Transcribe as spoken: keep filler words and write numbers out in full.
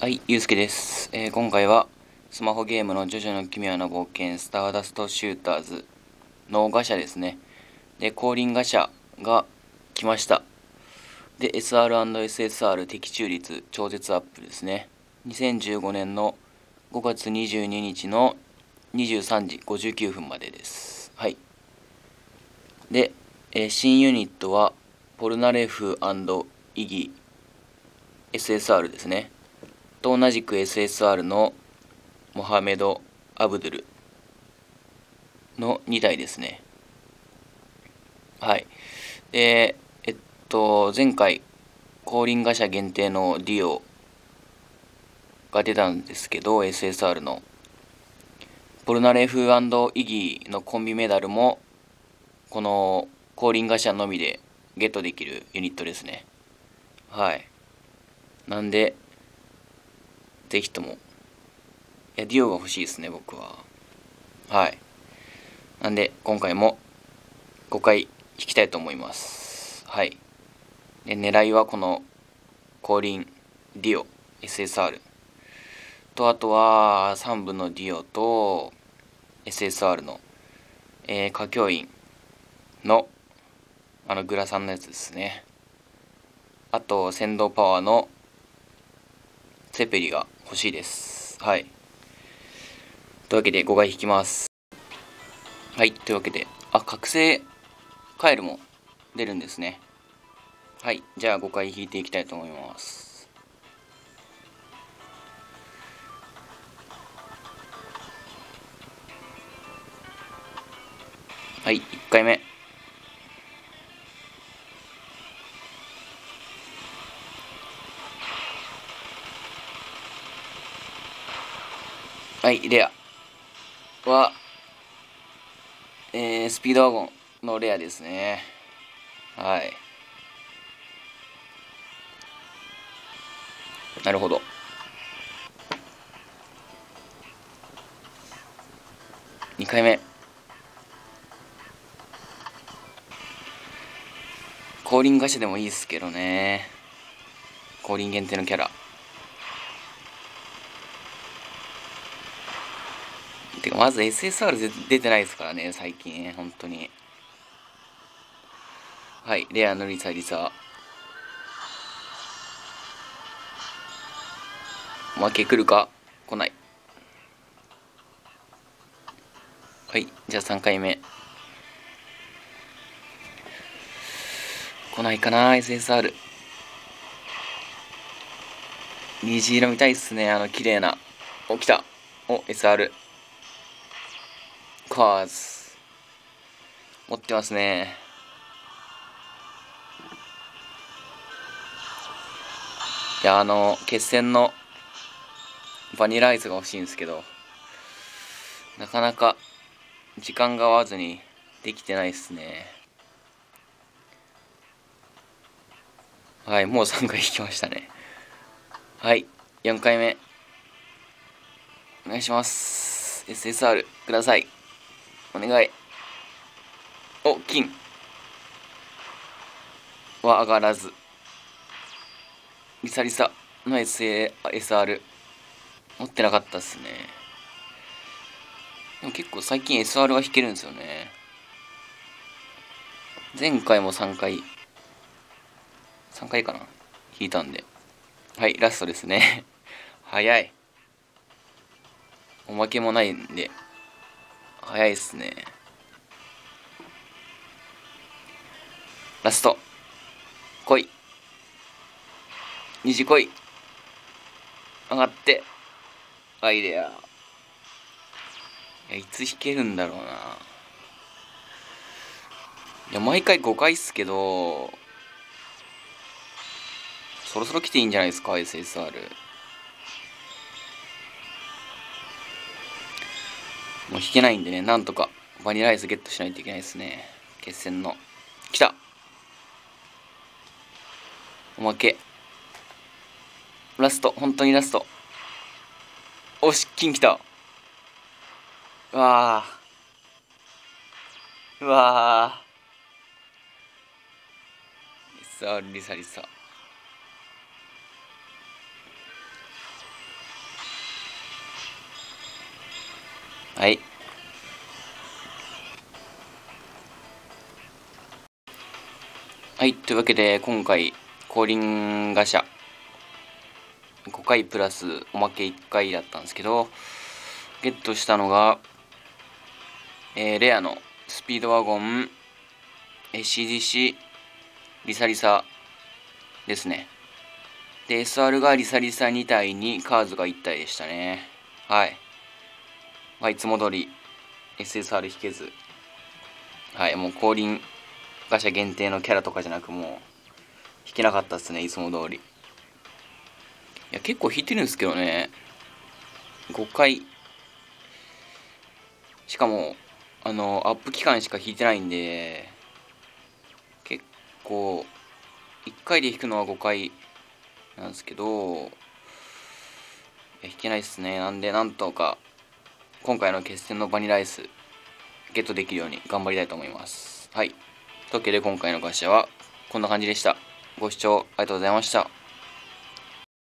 はい、ゆうすけです、えー今回はスマホゲームのジョジョの奇妙な冒険スターダストシューターズのガシャですね。で、降臨ガシャが来ました。で、エスアール&エスエスアール 的中率超絶アップですね。にせんじゅうごねんのごがつにじゅうににちのにじゅうさんじごじゅうきゅうふんまでです。はい。で、えー新ユニットはポルナレフイギ エスエスアール ですね。と同じく エスエスアール のモハメド・アブドゥルのにだいですね。はい。で、えっと、前回、後輪ガシャ限定のディオが出たんですけど、エスエスアール の。ポルナレフイギのコンビメダルも、この後輪ガシャのみでゲットできるユニットですね。はい。なんで、ぜひとも。いや、ディオが欲しいですね、僕は。はい。なんで、今回もごかい引きたいと思います。はい。で、狙いはこの後輪ディオ エスエスアール と、あとはさんぶのディオと エスエスアール の、えー、歌教員のあのグラさんのやつですね。あと先導パワーのセペリが欲しいです。はい。というわけでごかい引きます。はい。というわけで、あ、覚醒カエルも出るんですね。はい。じゃあごかい引いていきたいと思います。はい。いっかいめ。はい。レアは、えー、スピードワゴンのレアですね。はい。なるほど。にかいめ。降臨ガシャでもいいですけどね。降臨限定のキャラ。てか、まず エスエスアール 出てないですからね、最近。本当に。はい、レアのリサリサ。負け来るか来ない。はい、じゃあさんかいめ。来ないかな、エスエスアール。虹色見たいっすね、あの綺麗な。お、来た。お、エスアール。カーズ。持ってますね。いや、あの、決戦のバニラアイスが欲しいんですけど、なかなか時間が合わずにできてないっすね。はい、もうさんかい引きましたね。はい、よんかいめ。お願いします。エスエスアール ください。お願い。お、金は上がらず。リサリサの エスエスアール 持ってなかったっすね。でも結構最近 エスアール は引けるんですよね。前回もさんかい、さんかいかな引いたんで。はい、ラストですね。早い。おまけもないんで、早いっすね。ラスト。来い。虹来い。上がって。アイデア。いや、いつ引けるんだろうな。いや、毎回ごかいっすけど、そろそろ来ていいんじゃないですか、エスエスアール。もう引けないんでね、なんとかバニラアイスゲットしないといけないですね。決戦の。来た。おまけ。ラスト、本当にラスト。おし、金来た。うわー。うわー。エスアール リサリサ。 はい。はい、というわけで、今回、降臨ガシャ、ごかいプラスおまけいっかいだったんですけど、ゲットしたのが、えー、レアのスピードワゴン、シージーシー、リサリサですね。で、エスアール がリサリサに体にカーズがいち体でしたね。はい。まあ、いつも通り エスエスアール 引けず、はい、もう降臨ガシャ限定のキャラとかじゃなく、もう引けなかったっすね、いつも通り。いや、結構引いてるんですけどね。ごかい。しかも、あの、アップ期間しか引いてないんで、結構、いっかいで引くのはごかいなんですけど、引けないっすね。なんで、なんとか、今回の決戦のバニラアイス、ゲットできるように頑張りたいと思います。はい。というわけで今回のガシャはこんな感じでした。ご視聴ありがとうございました。